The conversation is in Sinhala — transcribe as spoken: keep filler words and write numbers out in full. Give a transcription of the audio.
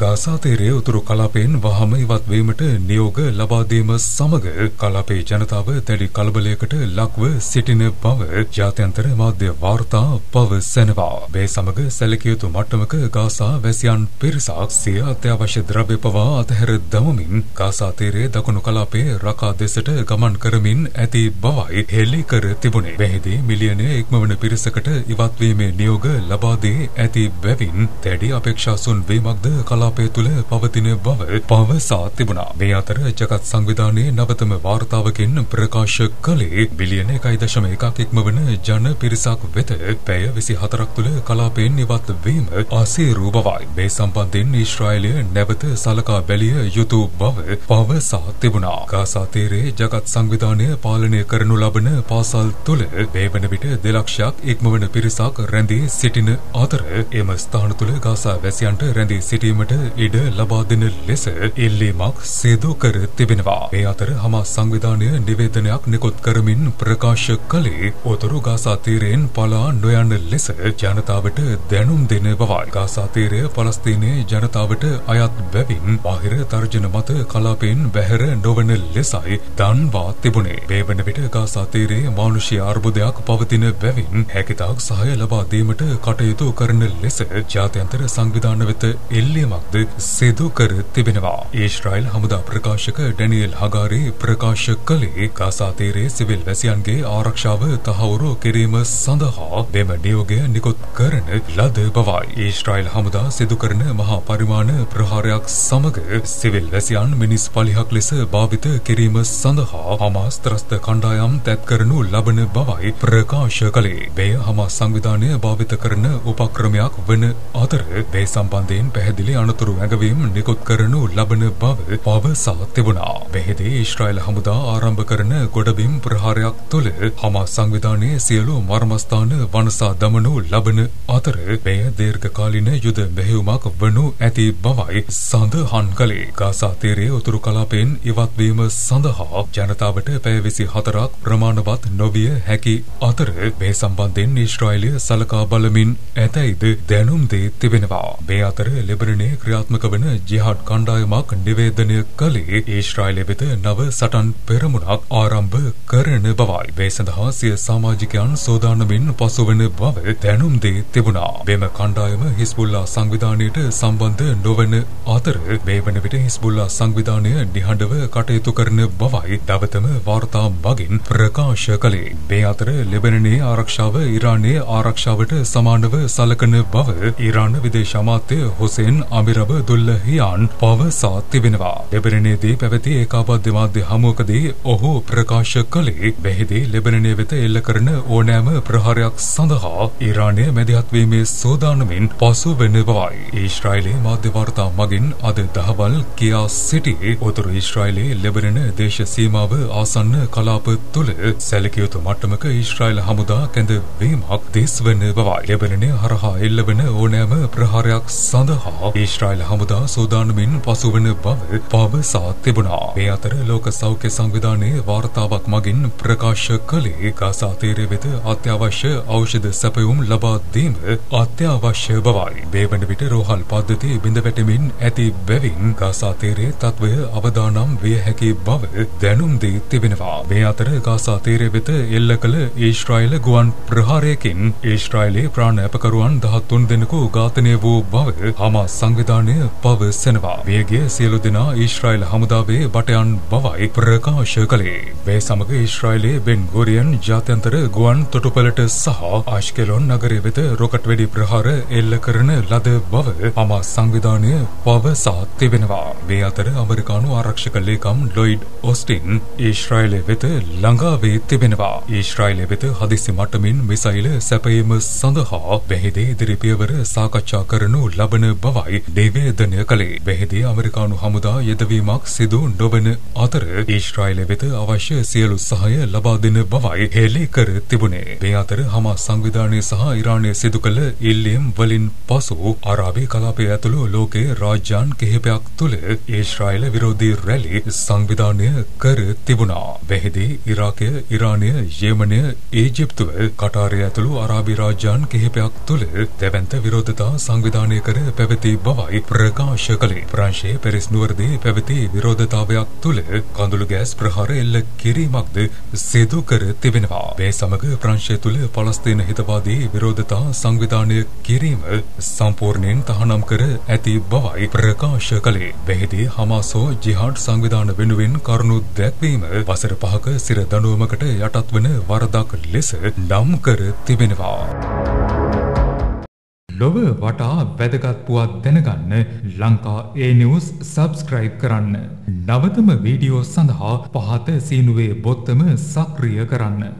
ගාසා තීරයේ උතුරු කලාපයෙන් වහම ඉවත් වීමට නියෝග ලබා දීම සමග කලාපයේ ජනතාව දැඩි කලබලයකට ලක්ව සිටින බව ජාත්‍යන්තර මාධ්‍ය වාර්තා පවසනවා. මේ සමග සැලකිය යුතු මට්ටමක ගාසා වැසියන් පිරිසක් සිය අත්‍යවශ්‍ය ද්‍රව්‍ය පවා අතහැර දමමින් ගාසා තීරයේ දකුණු කලාපයේ රකා දෙසට ගමන් කරමින් ඇති බවයි හෙළි කර තිබුණේ. මෙහිදී මිලියනය ඉක්මවන පිරිසකට ඉවත් වීමේ නියෝග ලබා දී ඇති බැවින් දැඩි අපේක්ෂාසුන් වීමක්ද කලාපය තුළ පවතින බව පවසා තිබුණා. මේ අතර ජගත් සංවිධානයේ නවතම වාර්තාවකින් ප්‍රකාශ කළේ බිලියන එකයි දශම එකක් ඉක්මවන ජන පිරිසක් වෙත පැය විසිහතරක් තුළ කලාපයෙන් ඉවත් වීම අසීරු බවයි. මේ සම්බන්ධයෙන් ඊශ්‍රායලය නැවත සලකා බැලිය යුතු බව පවසා තිබුණා. ගාසා තීරයේ ජගත් සංවිධානය පාලනය කරනු ලබන පාසල් තුළ මේ වන විට දෙලක්ෂයක් ඉක්මවන පිරිසක් රැඳී සිටින අතර එම ස්ථාන තුළ ගාසා වැසියන්ට රැඳී සිටීමට ඉඩ ලබා දෙන ලෙස ඉල්ලීමක් සිදු කර තිබෙනවා. මේ අතර හමාස් සංවිධානය නිවේදනයක් නිකුත් කරමින් ප්‍රකාශ කළේ උතුරු ගාසා තීරයෙන් පලා නොයන ලෙස ජනතාවට දැනුම් දෙන බවයි. ගාසා තීරය පලස්තීනයේ ජනතාවට අයත් බැවින් බාහිර තර්ජන මත කලාපයෙන් බැහැර නොවන ලෙසයි දන්වා තිබුණේ. මේ වන විට ගාසා තීරයේ මානුෂීය අර්බුදයක් පවතින බැවින් හැකිතාක් සහාය ලබා දීමට කටයුතු කරන ලෙස ජාත්‍යන්තර සංවිධාන වෙත ඉල්ලීමක්ද සිදු කර තිබෙනවා. ඊශ්‍රායල් හමුදා ප්‍රකාශක ඩැනියෙල් හගාරි ප්‍රකාශ කළේ ගාසා තීරයේ සිවිල් වැසියන්ගේ ආරක්ෂාව තහවුරු කිරීම සඳහා මෙම නියෝගය නිකුත් කරන ලද බවයි. ඊශ්‍රායල් හමුදා සිදු කරන මහා පරිමාණ ප්‍රහාරයක් සමග සිවිල් වැසියන් මිනිස් පලිහක් ලෙස භාවිත කිරීම සඳහා හමාස් ත්‍රස්ත කණ්ඩායම් තැත් කරනු ලබන බවයි ප්‍රකාශ කළේ. මෙය හමාස් සංවිධානය භාවිත කරන උපක්‍රමයක් වන අතර මේ සම්බන්ධයෙන් පැහැදිලි අනතුරු ඇඟවීම් නිකුත් කරනු ලබන බව පවසා තිබුණා. මෙහිදී ඊශ්‍රායල් හමුදා ආරම්භ කරන ගොඩබිම් ප්‍රහාරයක් තුළ හමාස් සංවිධානයේ සියලු මර්මස්ථාන වනසා දමනු ලබන අතර මෙය දීර්ඝකාලීන යුද මෙහෙයුමක් වනු ඇති බවයි සඳහන් කළේ. ගාසා තීරයේ උතුරු කලාපයෙන් ඉවත් වීම සඳහා ජනතාවට පැය විසිහතරක් ප්‍රමාණවත් නොවිය හැකි අතර මේ සම්බන්ධයෙන් ඊශ්‍රායලය සලකා බලමින් ඇතැයිද දැනුම් දී තිබෙනවා. මේ අතර ලෙබනනයේ ක්‍රියාත්මක වන ජිහාඩ් කණ්ඩායමක් නිවේදනය කළේ ඊශ්‍රායලය වෙත නව සටන් පෙරමුණක් ආරම්භ කරන බවයි. මේ සඳහා සිය සමාජිකයන් සෝදානමින් පසුවන බව දැනුම් දී තිබුණා. මෙම කණ්ඩායම හිස්බුල්ලා සංවිධානයට සම්බන්ධ නොවන අතර මේ වන විට හිස්බුල්ලා සංවිධානය නිහඬව කටයුතු කරන බවයි නවතම වාර්තා මගින් ප්‍රකාශ කළේ. මේ අතර ලෙබනනයේ ආරක්ෂාව ඉරානයේ ආරක්ෂාවට සමානව සලකන බව ඉරාන විදේශ අමාත්‍ය හුසේන් අමිරබ දුල්ලහියාන් පවසා තිබෙනවා. ලෙබනනයේදී පැවති ඒකාබද්ධ මාධ්‍ය හමුවකදී ඔහු ප්‍රකාශ කළේ මෙහිදී ලෙබනනය වෙත එල්ල කරන ඕනෑම ප්‍රහාරයක් සඳහා ඉරානය මැදිහත් වීමේ සූදානමින් පසු වෙන බවයි. ඊශ්‍රායලයේ මාධ්‍ය වාර්තා මගින් අද දහවල් කියා සිටි උතුරු ඊශ්‍රායලයේ ලෙබනන දේශ සීමාව ආසන්න කලාප තුළ සැලකිය යුතු මට්ටමක ඊශ්‍රායල හමුදා කැඳවීමක් දිස්වන බවයි. ලෙබනනය හරහා එල්ලවන ඕනෑම ප්‍රහාරයක් සඳහා ඊශ්‍රායල හමුදා සූදානමින් පසුවන බව පවසා තිබුණා. මේ අතර ලෝක සෞඛ්‍ය සංවිධානයේ වාර්තාවක් මගින් ප්‍රකාශ කළේ ගාසා තීරය වෙත අත්‍යවශ්‍ය ඖෂධ සැපයුම් ලබා දීම අත්‍යවශ්‍ය බවයි. මේ වන විට රෝහල් පද්ධති බිඳ වැටෙමින් ඇති බැවින් ගාසා තීරයේ තත්වය අවදානම් විය හැකි බව දැනුම් දී තිබෙනවා. මේ අතර ගාසා තීරය වෙත එල්ල කළ ඊශ්‍රායල ගුවන් ප්‍රහාරයකින් ඊශ්‍රායලයේ ප්‍රාණ අපකරුවන් දහතුන් දෙනෙකු ඝාතනය වූ බව හමාස් සංවිධානය පවසනවා. මියගිය සියලු දෙනා ඊශ්‍රායල් හමුදාවේ බටයන් බවයි ප්‍රකාශ කළේ. මේ සමග ඊශ්‍රායලයේ බෙන් ගුරියන් ජාත්‍යන්තර ගුවන් තොටුපළට සහ ආශ්කෙලොන් නගරය වෙත රොකට් වෙඩි ප්‍රහාර එල්ල කරන ලද බව හමාස් සංවිධානය පවසා තිබෙනවා. මේ අතර ඇමරිකානු ආරක්ෂක ලේකම් ලොයිඩ් ඔස්ටින් ඊශ්‍රායලය වෙත ළඟා වී තිබෙනවා. ඊශ්‍රායලය වෙත හදිසි මට්ටමින් මිසයිල සැපයීම සඳහා මෙහිදී ඉදිරි පියවර සාකච්ඡා කරනු ලබන බවයි නිවේදනය කළේ. මෙහිදී ඇමරිකානු හමුදා යෙදවීමක් සිදු නොවන අතර ඊශ්‍රායලය වෙත අවශ්‍ය සියලු සහාය ලබා දෙන බවයි හෙළි කර තිබුණේ. මේ අතර හමාස් සංවිධානය සහ ඉරානය සිදු කළ ඉල්ලීම් වලින් පසු අරාබි කලාපය ඇතුළු ලෝකයේ රාජ්‍යයන් කිහිපයක් තුළ ඊශ්‍රායල විරෝධී රැලි සංවිධානය කර තිබුණා. මෙහිදී ඉරාකය, ඉරානය, යෙමනය, ඊජිප්තුව, කටාරය ඇතුළු අරාබි රාජ්‍යයන් කිහිපයක් තුළ දැවැන්ත විරෝධතා සංවිධානය කර පැවති බවයි බවයි ප්‍රකාශ කළේ. ප්‍රංශයේ පෙරිස් නුවරදී පැවති විරෝධතාවයක් තුළ කඳුළු ගෑස් ප්‍රහාර එල්ල කිරීමක්ද සිදු කර තිබෙනවා. මේ සමග ප්‍රංශය තුළ පලස්තීන හිතවාදී විරෝධතා සංවිධානය කිරීම සම්පූර්ණයෙන් තහනම් කර ඇති බවයි ප්‍රකාශ කළේ. මෙහිදී හමාස් හෝ ජිහාඩ් සංවිධාන වෙනුවෙන් කරුණු දැක්වීම වසර පහක සිර දඬුවමකට යටත් වන වරදක් ලෙස නම් කර තිබෙනවා. ලොව වටා වැදගත් පුවත් දැනගන්න ලංකා ඒ නිවුස් සබ්ස්ක්‍රයිබ් කරන්න. නවතම වීඩියෝ සඳහා පහත සීනුවේ බොත්තම සක්‍රිය කරන්න.